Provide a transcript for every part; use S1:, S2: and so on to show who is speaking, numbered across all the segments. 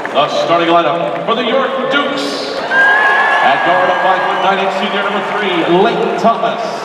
S1: The starting lineup for the York Dukes. At guard, a 5'9" senior number 3, Leighton Thomas.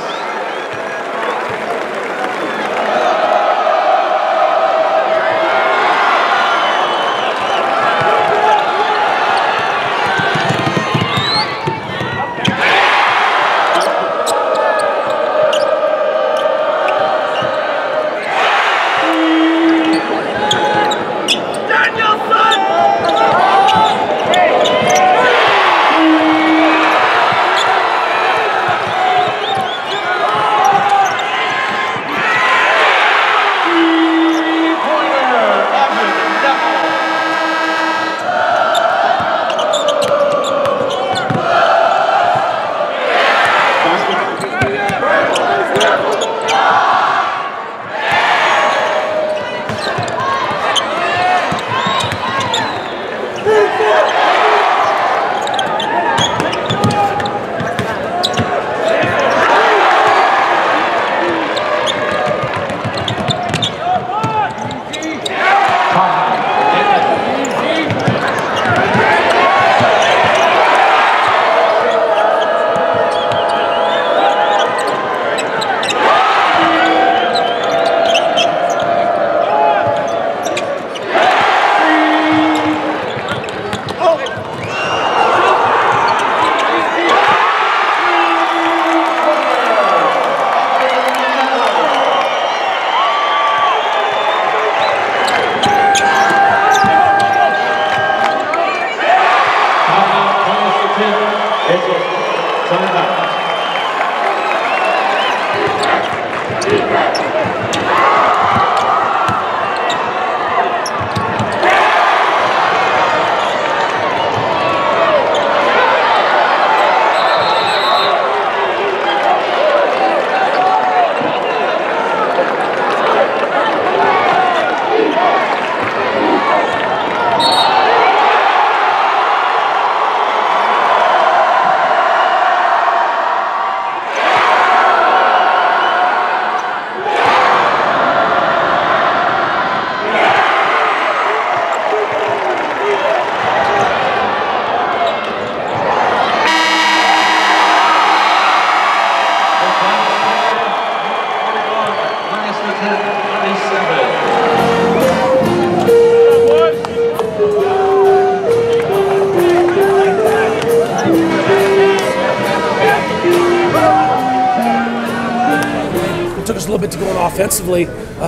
S2: It took us a little bit to go in offensively,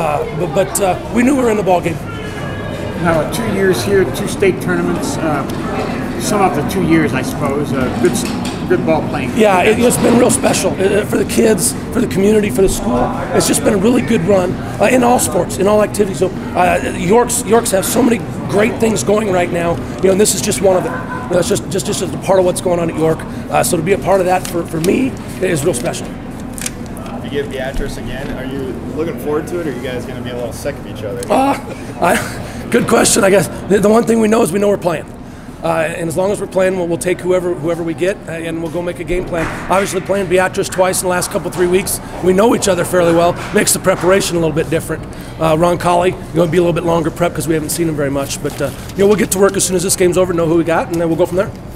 S2: but we knew we were in the ball game.
S3: Now, 2 years here, 2 state tournaments. Sum up the 2 years, I suppose. Good ball playing.
S2: Yeah, it's been real special for the kids, for the community, for the school. It's just been a really good run in all sports, in all activities. So Yorks have so many great things going right now, and this is just one of them. It's just a part of what's going on at York. So to be a part of that for me is real special.
S4: You get Beatrice again. Are you looking forward to it, or are you guys going to be a little sick of each other?
S2: Good question. I guess the one thing we know is we know we're playing. And as long as we're playing, we'll take whoever we get, and we'll go make a game plan. Obviously, playing Beatrice twice in the last 3 weeks, we know each other fairly well. Makes the preparation a little bit different. Ron Colley, going to be a little bit longer prep because we haven't seen him very much. But we'll get to work as soon as this game's over, know who we got, and then we'll go from there.